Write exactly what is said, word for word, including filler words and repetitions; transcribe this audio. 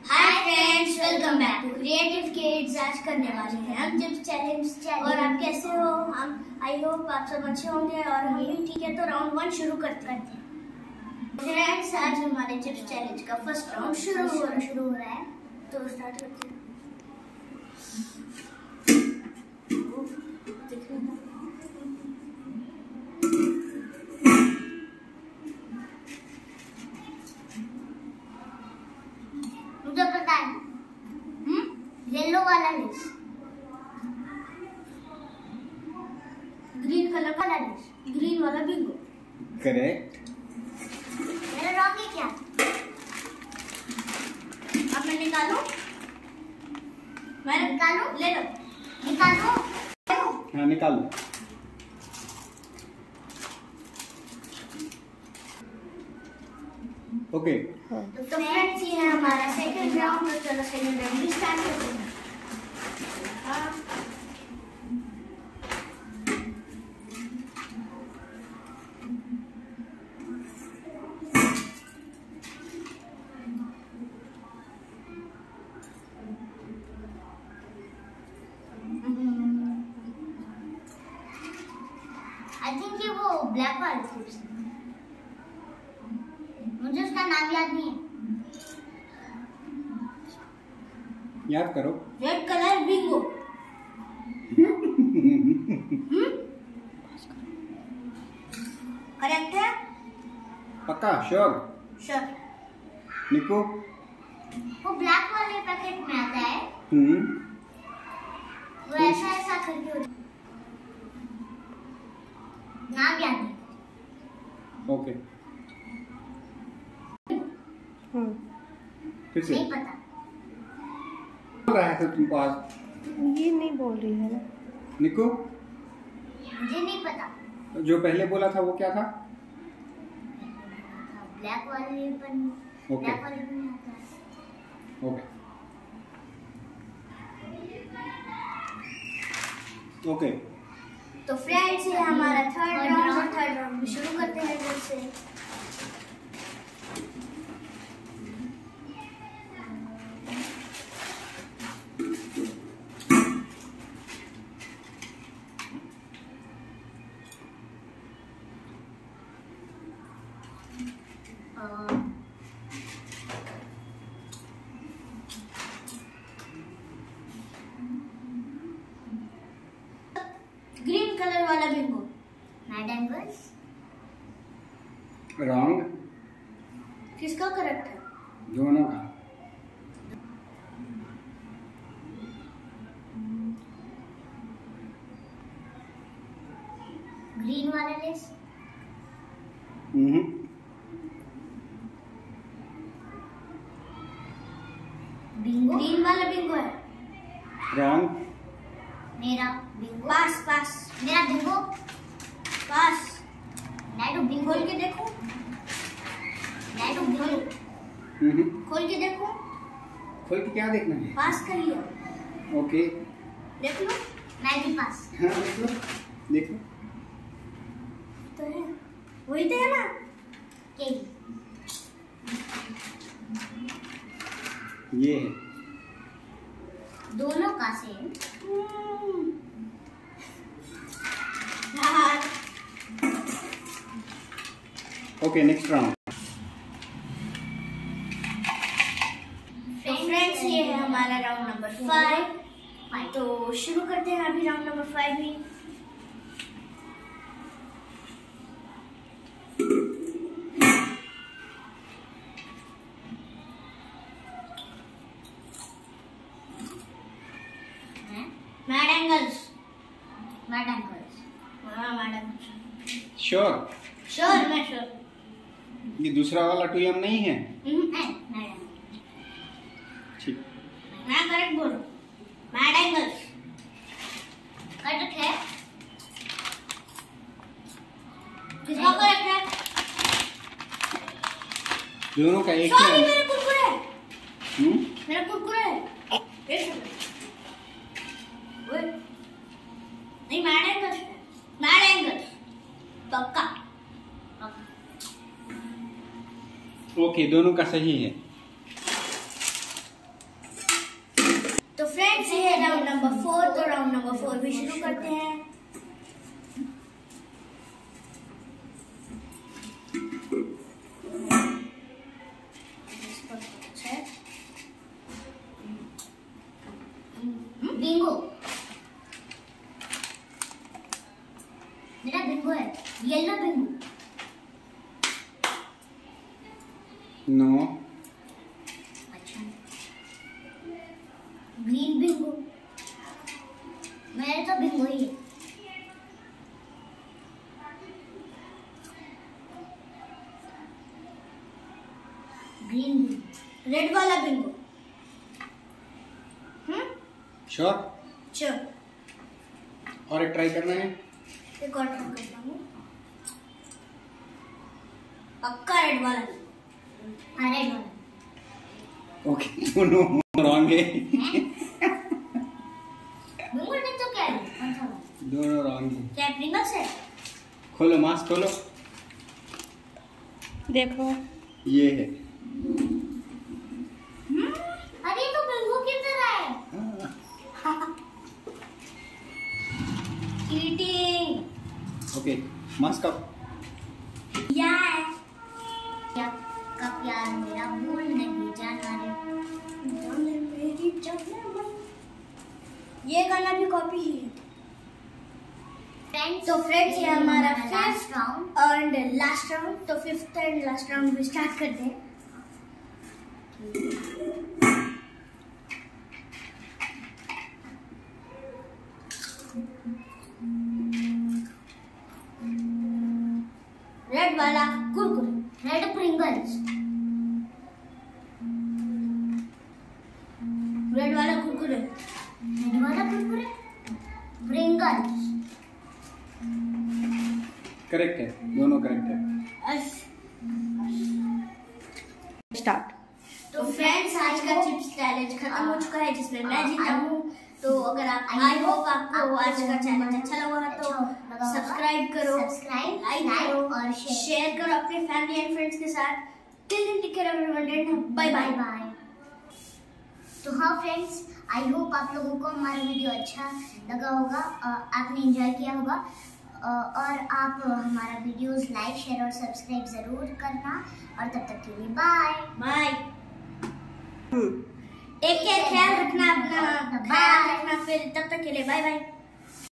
Hi friends, welcome back to creative kids. आज करने वाले हैं हम चिप्स चैलेंज। और आप कैसे हो? हम आई होप आप सब अच्छे होंगे और हम भी ठीक है। तो राउंड वन शुरू करते हैं फ्रेंड्स। आज हमारे चिप्स चैलेंज का फर्स्ट राउंड शुरू हो रहा शुरू हो रहा है तो स्टार्ट करते हैं। मुझे पता है, हम्म येलो वाला लेस, ग्रीन कलर वाला लेस, ग्रीन वाला बिंगो। करेक्ट। मेरा रॉन्ग है क्या? अब मैं निकालूं? मैं निकालूं? ले लो, निकालूं? हाँ निकालो। ओके तो फ्रेंड्स ये है हमारा सेकंड राउंड। तो चलो सेकंड राउंड स्टार्ट करते हैं। आई थिंक ये वो ब्लैक वाले चिप्स हैं। मुझे उसका नाम याद नहीं है। याद करो। Red colour Bingo. करेक्ट है? पक्का? श्योर? श्योर। निको? वो ब्लैक वाले पैकेट में आता है। हम्म वो ऐसा ऐसा करके होता है। नाम याद नहीं। ओके फिर से नहीं पता। बोल रहा है तो तुम पास ये नहीं बोल रही है ना। निको, मुझे नहीं पता। जो पहले बोला था वो क्या था? ब्लैक वाले पर ओके ब्लैक वाले पर नहीं आता है। ओके ओके तो फ्रेंड्स ये हमारा थर्ड राउंड थर्ड राउंड में शुरू करते हैं फिर से। ग्रीन कलर वाला बिंगो। Mad Angles. रॉन्ग। किसका करेक्ट है? दोनों का। ग्रीन वाला लेस। Hmm Bingo. ग्रीन वाला बिंगो है। रॉन्ग। मेरा बिंगो। Pass pass. मेरा बिंगो पास। नैडू बिंगो खोल के देखो। नैडू बिंगो हम्म खोल के देखो। खोल के क्या देखना है? पास कर लिया। ओके देख लो, मैं भी पास। हाँ देख लो देखो तो है, वही तो है ना। के ये है। दोनों का सेम। Okay next round. तो फ्रेंड्स ये है हमारा राउंड नंबर फाइव। तो शुरू करते हैं अभी राउंड नंबर फाइव में। Mad Angles. Mad Angles. हाँ मैड एंगल्स। श्योर? श्योर, मैं श्योर। ये दूसरा वाला टू एम नहीं है? ठीक। मैं करेक्ट बोल रहा हूँ। मैड एंगल्स करेक्ट है। किसका करेक्ट है? दोनों का एक सॉरी, ही है। मेरा कुरकुरे है। हम्म मेरा कुरकुरे है। एक सेकंड। ओए नहीं, मैड एंगल्स है। मैड एंगल्स पक्का। ओके दोनों का सही है। नंबर फोर, तो राउंड नंबर फोर भी शुरू करते हैं। बिंगो, मेरा बिंगो है, येलो बिंगो। नो। अच्छा, ग्रीन बिंगो, मेरे तो बिंगो ही है। ग्रीन बिंगो, रेड वाला बिंगो। Hmm, sure. श्योर। और एक ट्राई करना है। एक और ट्राई करता हूँ, पक्का रेड वाला। हाँ, रेड वाला। ओके, दोनों रॉन्ग है। बिंगो नहीं तो क्या है? कौन सा वाला? दोनों रॉन्ग है। क्या प्रिंगल्स है? खोलो मास्क खोलो। देखो ये है। हम्म, अरे तो बिंगो की तरह है। चीटिंग। Okay, mask up. यार, क्या का प्यार मेरा भूल नहीं जाना रे, जाने मेरी जाने मन। ये गाना भी कॉपी ही है। तो फ्रेंड्स, ये हमारा fifth round and last round, तो फिफ्थ एंड लास्ट राउंड भी स्टार्ट करते हैं। रेड वाला कुरकुरे, रेड प्रिंगल्स, रेड वाला कुरकुरे, रेड वाला कुरकुरे, प्रिंगल्स। करेक्ट है, दोनों करेक्ट है। स्टार्ट। तो फ्रेंड्स, आज का चिप्स चैलेंज खत्म हो चुका है, जिसमें मैं जीता हूँ। तो अगर आप आई होप आपको आज का चैलेंज अच्छा लगा तो सब्सक्राइब करो, सब्सक्राइब, लाइक करो और शेयर करो अपने फैमिली एंड फ्रेंड्स के साथ। Till then take care everyone, bye bye bye. तो हाँ फ्रेंड्स, आई होप आप लोगों को हमारा वीडियो अच्छा लगा होगा, आपने एंजॉय किया होगा, और आप हमारा वीडियोस लाइक, शेयर और सब्सक्राइब ज़रूर करना। और तब तक के लिए बाय बाय। टेक केयर, ख्याल रखना अपना, ख्याल रखना। फिर तब तक के लिए बाय बाय।